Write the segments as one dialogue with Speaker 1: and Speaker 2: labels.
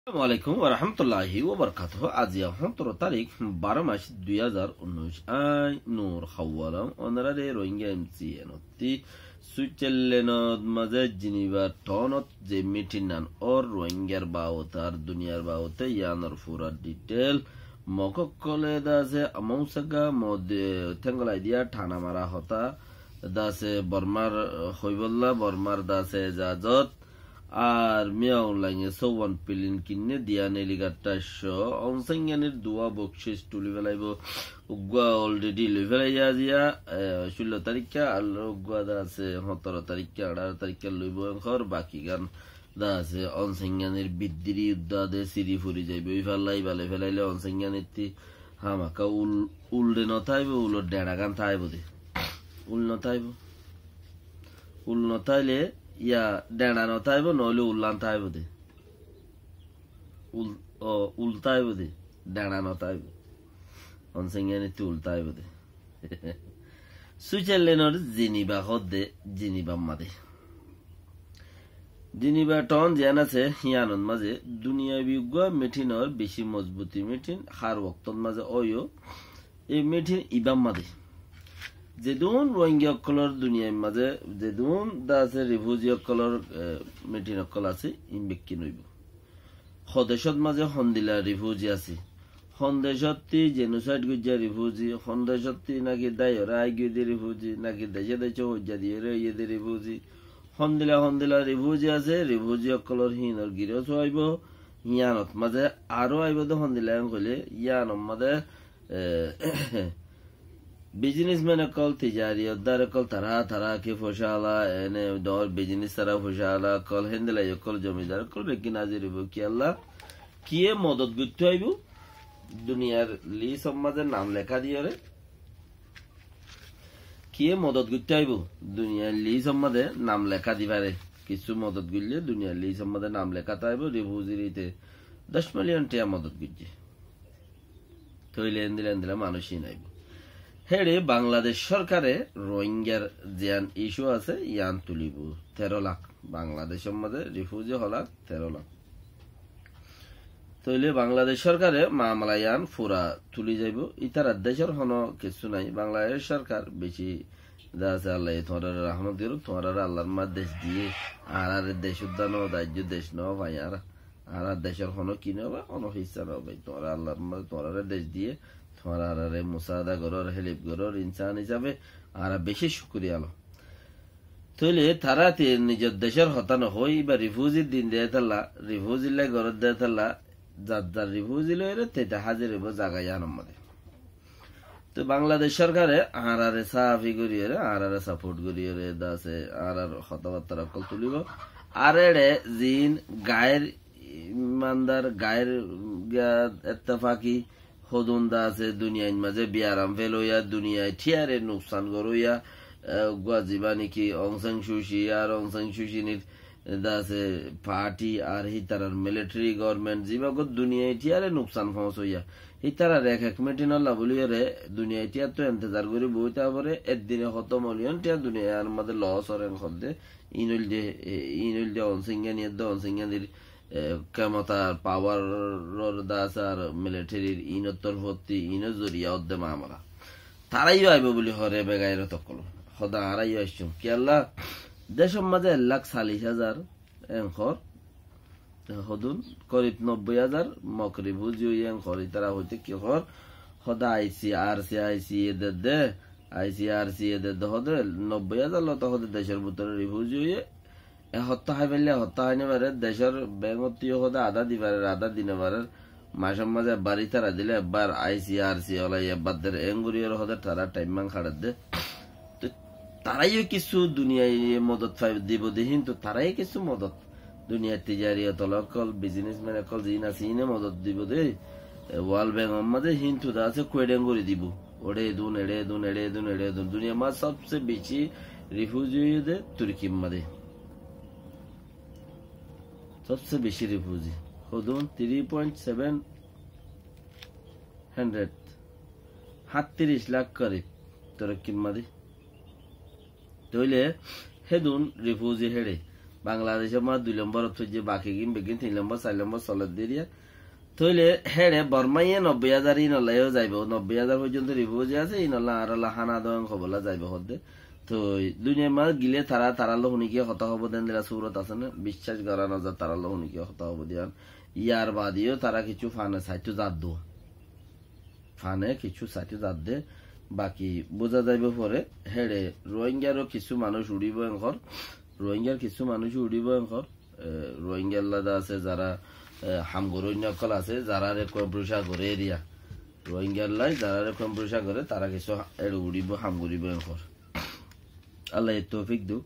Speaker 1: আসসালামু আলাইকুম ওয়া রাহমাতুল্লাহি ওয়া বারাকাতুহু। আজ 17 তারিখ 12 মাস 2019 আই নূর খাওয়ালাম অনারারে রোহিঙ্গা এমসি এনতি সুইজারল্যান্ড মাঝে জিনিভার টনত যে মিটিনান ওর রোহিঙ্গার বাওতার দুনিয়ার বাওতে ইয়ানর ফুরা ডিটেল মককলে দাসে আমৌসাগা মধ্যে তেঙ্গলাই দিয়া ঠানা মারা হতা দাসে বর্মার হইবল্লা বর্মার দাসে জাজত আর মিয়াও লাগে সৌওয়ান পিলিন কিনে দিয়া নেলিগারটা অনসাইঙ্গানের দোয়া বকশিস তুলি ফেলাইব উগুয়া অলরেডি লই ফেলাইয়া দিয়া 16 তারিখা আর উগুয়া দা আছে 17 তারিখা 18 তারিখা লইব এখর বাকি গান দা আছে অনসাইঙ্গানের বিদ্দিরি উদ্দা দে সিরি ফুরি যাইব ওই ফেলাই বালে ফেলাইলে অনসাইঙ্গানের তি হামাকা উলডে নথাইব উলর ডেড়া গান থাইব দে উল নথাইলে ইয়া ডেড়া নথাইব নইলে উল্লান থাইব দে উল্টাইব দে ডেড়া নথাইব অনসিঙ্গানিতে উল্টাইব দে সুইজারল্যান্ডের জিনিবা হদে জিনিবা মাদে জিনিবা টন জ্ঞান আছে হিয়ানন মাঝে দুনিয়া বিজ্ঞ মেঠিনর বেশি মজবুতি মেঠিন হার ওক্তন মাঝে অয়ো এই মেঠিন ইবাম মাদে যেদুন রোহিঙ্গা অকলর দুনিয়ার মাঝে যেদুন দা আছে রিফিউজি অকলর মিটিং অকল আছে ইনবেক্কি নইব হদেশত মাঝে হন্দিলা রিফিউজি আছে হন্দেশতি জেনোসাইড গুজা রিফিউজি হন্দেশতি নাকি দায়রা আইগুদি রিফিউজি নাকি দেশে দেশে হজ্জা দিয়ে ইয়েদি রিফিউজি হন্দিলা রিফিউজি আছে রিফিউজি অকলর হিনর গিরস আইব ইয়ানত মাঝে আরো আইব তো হন্দিলা কইলে ইয়ানত মাঝে বিজনেসম্যান কল তিজারি উদ্দার কল তারা কে ফসালা এনে দর বিজনেস তারা ফসালা কল হেন্দেলা কল জমিদার কল বেকি নাজির হইব কি আল্লাহ কিয়ে মদত গুতে হইব দুনিয়ার লি সমাজের নাম লেখা দিয়ে রে কিয়ে মদত গুতে হইব দুনিয়ার লি সমাজে নাম লেখা দিবারে কিছু মদত গুললে দুনিয়ার লি সমাজে নাম লেখা তাইব রিফিউজিতে 10 মিলিয়ন টাকা মদত গুজে তইলে এন্দিলা মানুষই নাইব হেড়ে বাংলাদেশ সরকারে রোহিঙ্গার জিয়ান ইস্যু আছে ইয়ান তুলিব 13 লাখ বাংলাদেশের মধ্যে রিফিউজি হলাক 13 লাখ তইলে বাংলাদেশ সরকারে মামলা ইয়ান ফুরা তুলি যাইব ইতারা দেশের হন কিছু নাই বাংলাদেশ সরকার বেশি আছে আল্লাহ তোমার রহমত দিল তোমার আল্লাহর মা দেশ দিয়ে আর দেশ উদ্যান দাহ্য দেশ ন ভাই আর দেশের হন কিনে হবে হন হিসা ন ভাই তোমার আল্লাহর মা তোমার দেশ দিয়ে তোমার মুসাদা গরর হেলিপ গরর ইনসান হিসাবে আর বেশি শুক্রিয়া আলো তইলে তারা নিজের দেশের হতানো হই বা রিফিউজির দিন দিয়ে থাল্লা রিফিউজিলে গরর দিয়ে থাল্লা যার রিফিউজি লইরে তেটা হাজির হইব জাগাই আনমদে তো বাংলাদেশ সরকারে আর সাফি করিয়ে আর সাপোর্ট করিয়ে দাসে আর কথাবার্তা কল তুলিব আর এড়ে জিন গায়ের ইমানদার গায়ের এত্তেফাকি হদুন্দা আছে দুনিয়ার মাঝে বিয়ারাম ফেলইয়া দুনিয়ায় ঠিয়ারে নুকসান করইয়া গাজিবা নাকি অংসাং সুশি আর অংসাং সুশিনির দাসে পার্টি আর হিতারার মিলিটারি গভর্নমেন্ট জিবাগত দুনিয়ায় ঠিয়ারে নুকসান পৌঁছইয়া হিতারার এক মিটিনল্লা বলিয়ারে দুনিয়ায় টিয়া তো ইন্তজার করে বইতে পারে একদিনে কত মিলিয়ন টিয়া দুনিয়ার মধ্যে লস হরেন খদ্দে ইনল যে অনসিঙ্গানির ক্ষমতার পাওয়ার দাস আর মিলিটারির ইনত্তর ভর্তি ইন জরিয়া উদ্যমা আমরা তারাই আইব বলি হরে বেগাইর তকল সদা হারাই আসছো কি আল্লাহ দেশের মাঝে 1,40,000 এঙ্কর হদুন করিব 90,000 মকরি বুঝি এঙ্কর তারা হইতে কি হর সদা আইসি দে হদে 90,000 লত হদে দেশের ভিতরে রিফিউজি হয়ে হত্যা হয় ফেললে হত্যা হয়নি পারে দেশের ব্যাংকতীয় হতে আধা দিনে পারে মাসের মাঝে বাড়ি তারা দিলে একবার আইসি হলাই এবার এঙ্গুরিয়ার হতে তারা টাইম মান খাড়ার দে তো তারাইও কিছু দুনিয়ায় মদত দিব দে কিন্তু তারাই কিছু মদত দুনিয়ার তিজারিয়া তলকল বিজনেসম্যান একল জিন আছে ইনে মদত দিব দে ওয়ার্ল্ড ব্যাংক মাঝে হিন্তু দা আছে কোয়েডেঙ্গুরি দিব ওড়ে দুন দুনিয়া মাঝ সবচেয়ে বেশি রিফিউজি দে তুর্কির মাঝে सबसे बेशी रिफ्यूजी हदुन 3.7 37 लाख करीब तुर्की मादी तोइले हेदुन रिफ्यूजी हेडे বাংলাদেশের মা 2 নম্বর যে বাকি গিন বেগিন 3 নম্বর 4 নম্বর চলে দিয়া তইলে হেড়ে বর্মাইয়ে 90,000 ইনলাইও যাইব 90,000 পর্যন্ত রিভিউ যে আছে ইনলা আর হানা দন খবলা যাইব হদে তো দুনিয়া মা গিলে তারালো হুনিকে হতা হব দেন দিলা সুরত আছে না বিশ্বাস করা না যা তারালো হুনিকে হতা হব দিয়ান ইয়ার বাদিও তারা কিছু ফানে সাইটু জাত দো ফানে কিছু সাইটু জাত দে বাকি বোঝা যাইব পরে হেড়ে রোহিঙ্গারও কিছু মানুষ উড়িব এঙ্কর রোহিঙ্গার কিছু মানুষ উড়িব এঙ্কর রোহিঙ্গার লাদা আছে যারা হামগরণ্যকল আছে যারা কম্প্রসা করে এরিয়া রোহিঙ্গার লাই যারা কম্প্রসা করে তারা কিছু এড় উড়িব হামগরিব এঙ্কর আল্লাহ তৌফিক দু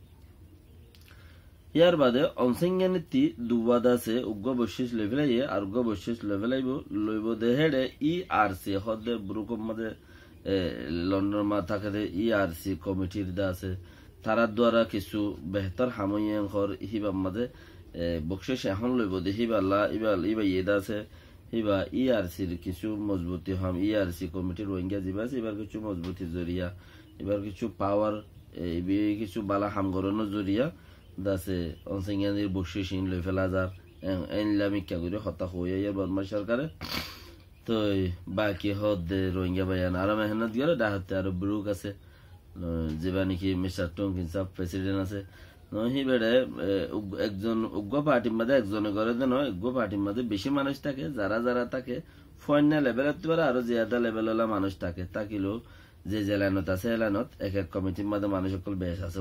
Speaker 1: ইয়ার বাদে অনসিংগানিতি দুবাদ আছে উগ্র বৈশিষ লেভেলাইয়ে আর উগ্র বৈশিষ লেভেলাইব লইব দে হেড়ে ERC হদে ব্রুকম মাঝে লন্ডন মা থাকে ERC কমিটির দা আছে তারা দ্বারা কিছু বেহতর হামইয়র হিবাম মাঝে বকশিস এখন লইব দে হিবাল্লা ইবা ইয়েদা আছে হিবা ERCর কিছু মজবুতি হাম ERC কমিটির রোহিঙ্গা জিবা আছে এবার কিছু মজবুতি জরিয়া এবার কিছু পাওয়ার কিছু বালা হামগরনের জরিয়া দাসে অনসিংয়ানির বকশিস ইন লই ফেলা যার এনলামিকা করে হতা হইয়া বর্মা সরকারে তো বাকি হদ রোহিঙ্গা বায়ান আরো মেহনত গেলে ডাহাতে আরো ব্রুক আছে যেবা নাকি মিস্টার টংকিন সাহ প্রেসিডেন্ট আছে হি বেড়ে একজন উগ্র পার্টির মধ্যে একজনে করে দেন উগ্র পার্টির মধ্যে বেশি মানুষ থাকে যারা যারা থাকে ফয়না লেভেল পারে আরো জিয়াদা লেভেল হলা মানুষ থাকে তাকিলেও যে জেলানত আছে এলানত এক এক কমিটির মধ্যে মানুষ সকল বেশ আছে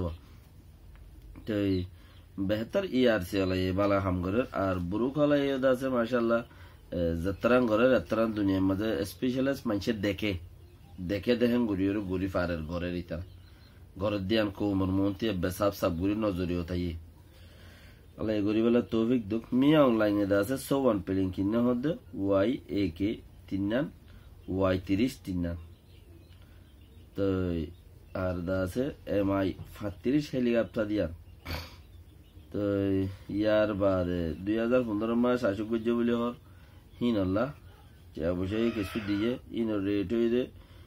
Speaker 1: তো বেহতর ERC হলাই বালা হাম করে আর ব্রুক হলাই আছে মাশাআল্লাহ যাত্রাং ঘরে যাত্রাং দুনিয়ার মাঝে স্পেশালিস্ট মানুষের দেখে দেখেন গুড়ির গুড়ি ফারের ঘরের ইতা ঘরের দিয়ান কৌমর মন্ত্রী বেসাব সাব গুড়ি নজরিও তাই আল্লাহ এই গরিবেলা তৌফিক দুঃখ মিয়া অনলাইনে দা আছে 54 পেলিং কিনে হদ YAK 3 Y30 3 তো আর দা আছে MI 35 হেলিকপ্টার দিয়া তো ইয়ার বাদে 2015 মাস আশুক গজ্জে বলে হর হিন আল্লাহ যে অবশ্যই কিছু দিয়ে ইন রেট হয়ে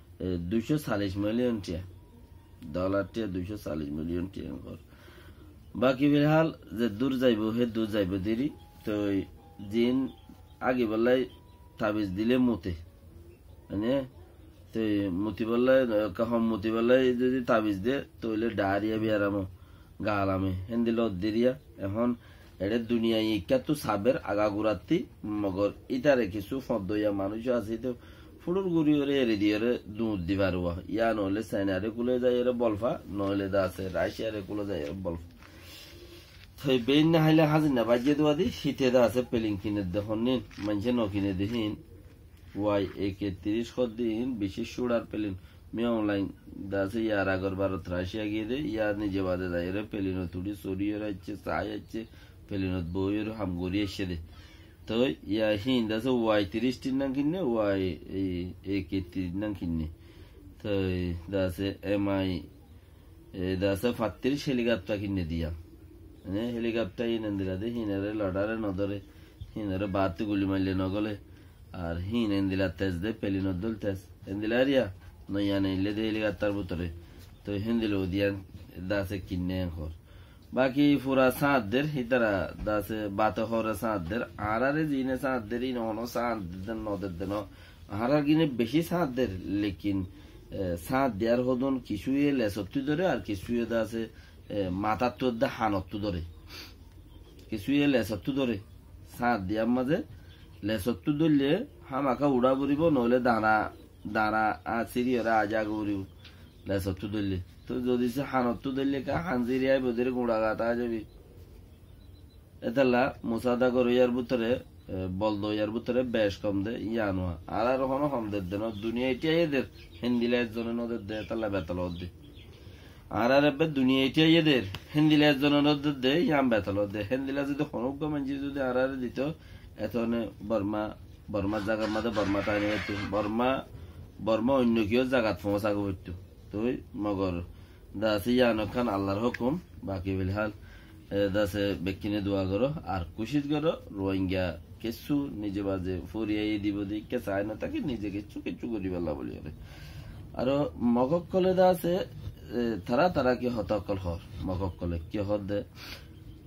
Speaker 1: 240 মিলিয়ন টিয়া ডলার টিয়া 240 মিলিয়ন টিয়া বাকি ফিলহাল যে দূর যাইব হে দূর যাইব দেরি তো জিন আগে বললাই তাবিজ দিলে মতে মানে তো মতি বললাই কখন মতি বললাই যদি তাবিজ দে তইলে ডায়রিয়া বিয়ারামো গালামে হেন্দিল দেরিয়া এখন এটা দুনিয়া ইকা তো সাবের আগা গুড়াতি মগর ইটারে কিছু ফদইয়া মানুষ আছে তো ফুলুর গুড়ি ওরে এরে দিয়ে দুধ দিবার ইয়া নহলে চাইনারে কুলে যায় এর বলফা নহলে দা আছে রাশিয়ারে কুলে যায় এর বলফা তো বেন না হাইলে হাজির না বাজিয়ে দেওয়া দি শীতে দা আছে পেলিং কিনে দেখুন নিন মানুষে নকিনে দেখিন YAK 30 দিন বেশি সুড়ার পেলিন মিয়া অনলাইন দা আছে ইয়ার আগর ভারত রাশিয়া গিয়ে দে ইয়ার নিজে বাদে যায় এর পেলিনো তুড়ি সরিয়ে রাখছে চাই যাচ্ছে পেলিনত বইয়ের হাম গড়িয়ে এসে দে তো ইয়া হিন দাসে Y30 নাম কিনে YAK 3 নাম কিনে তো দাসে MI দাসে 35 হেলিকপ্টার কিনে দিয়া হেলিকপ্টার ইন দিলা দে হিনারে লড়ারে নদরে হিনারে বাতে গুলি মারলে নগলে আর হিন এন্দিলা তেজ দে পেলিনত দল তেজ এন্দিলা রিয়া নয়া নেইলে দে হেলিকপ্টার ভিতরে তো হিন্দিলো দিয়া দাসে কিনে এখন বাকি পুরা সাঁতদের হিতারা দাসে বাতে হরে সাঁতদের আরারে জিনে সাঁতদের ইন অন সাঁতদের নদের দেন আরার গিনে বেশি সাঁতদের লেকিন সাঁত দেয়ার হদন কিছুই লেসত্তু ধরে আর কিছুই দাসে মাথার তো দা হানত্তু ধরে কিছুই লেসত্তু ধরে সাঁত দেওয়ার মাঝে লেসত্তু ধরলে হামাকা উড়া বুড়িব নহলে দানা দানা সিরি ওরা আজাগ বুড়িব লেসত্তু ধরলে তো যদি সে হানত্তু ধরলে কা হানজিরিয়ায় বোধের গুঁড়া গাতা যাবি এতালা মুসাদা করে ইয়ার ভিতরে বলদ ইয়ার ভিতরে বেশ কম দে ইয়ানোয়া আর আর কোনো কম দে দেন দুনিয়া এটাই এদের হিন্দিলা একজনে নদের দে তালা বেতাল দে আর আর এবার দুনিয়া এটাই এদের হিন্দিলা একজনে নদের দে ইয়াম বেতাল দে হিন্দিলা যদি হনুক মানছি যদি আর আর দিত এতনে বর্মা জায়গার মধ্যে বর্মা টাইনে বর্মা অন্য কেউ জায়গাত পৌঁছাগো হইতো তুই মগর দাসে ইয়ানো খান আল্লাহর হুকুম বাকি বিলহাল দাসে বেকিনে দোয়া করো আর কুশিত করো রোহিঙ্গা কিছু নিজে বাজে ফুরিয়াই দিব দিকে চায় না তাকে নিজে কিছু কিছু করি বেলা বলি আর মককলে দাসে তারা কি হতকল হর মককলে কি হদ দে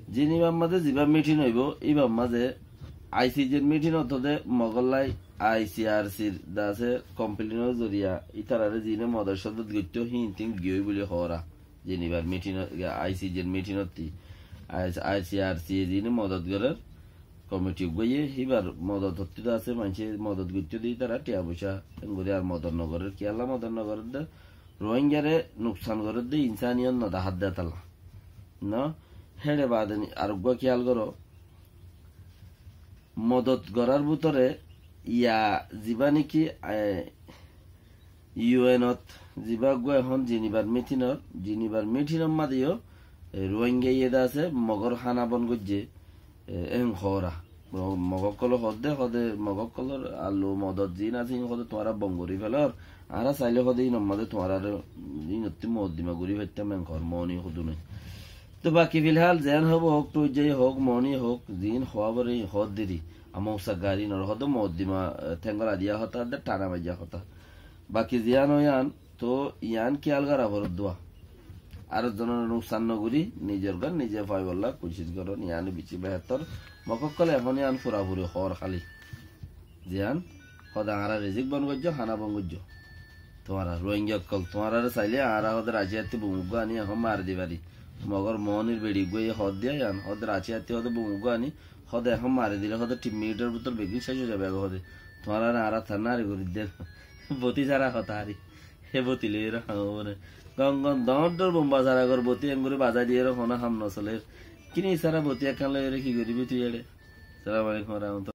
Speaker 1: জিনিবার মাঝে যিবা মিটিং হইব ইবার মাঝে আইসিজের মিটিং অতদে মগল্লাই আইসিআরসির দাসে কমপ্লেনের জরিয়া ইতারারে জিনে মদর সদত গিত্য হিন্তিং গিয়ে বলে হরা জিনিবার মিটিং আইসিজের মিটিং আইসিআরসি জিনে মদত গরের কমিটি গিয়ে হিবার মদত হতে আছে মানুষে মদত গিত্য দিয়ে তারা টিয়া পয়সা করে আর মদর নগরের কেয়ালা মদর নগরের দে রোহিঙ্গারে নুকসান করে দে ইনসানিয়ত নদা হাত দে তালা ন হেড়ে বাদে আরোগ্য খেয়াল করো মদত করার ভিতরে ইয়া যিবা নেকি ইউএনত যিবা গো এখন জিনিবার মিটিনৰ মাদিও রোহিঙ্গা ইয়েদা আছে মগর হানাবন গজ্জে এং হরা মগকল হদে মগকলর আলু মদত জিন আছে হদে তোমারা বঙ্গরি ফেলর আরা চাইলে হদে নমাদে তোমারা ইনতি মদিমা গুরি ফেটতাম এং ঘর মনি হদু নাই তো বাকি ফিলহাল যেন হব হোক তো যে হোক মনি হোক জিন হওয়াবরে হদ দিদি আমৌসা গাড়ি নর হদ মদিমা ঠেঙ্গলা দিয়া হতা দে টানা বাজা হতা বাকি জিয়ান ইয়ান তো ইয়ান খেয়াল করা ভরত দোয়া আর জনের নুকসান নগুরি নিজের গান নিজে পাই বললা কোশিশ করো ইয়ান বিচি বেহতর মককলে এখন ইয়ান ফুরাফুরি হর খালি জিয়ান হদা আরা রিজিক বন গজ্জ হানা বন গজ্জ তোমারা রোহিঙ্গা কল তোমারা চাইলে আরা হদ রাজিয়াতি বুমুগ আনি এখন মার দিবারি মগর মনির বেড়ি গিয়ে হদ দিয়া ইয়ান হদ রাজিয়াতি হদ বুমুগ আনি হদ এখন মারি দিলে হদ 3 মিনিটের ভিতর বেগিং শেষ হয়ে যাবে হদে তোমারা আরা থানা আরি করি দেন বতি যারা কথা আরি হে বতি লই রে গঙ্গন দর বোম্বা সারা কর বতি এমগুরি বাজা দিয়ে রে হনা হাম নসলের কিনি সারা বতি একখান লই রে কি করিবি তুই এড়ে সালাম আলাইকুম রাহমাতুল্লাহ।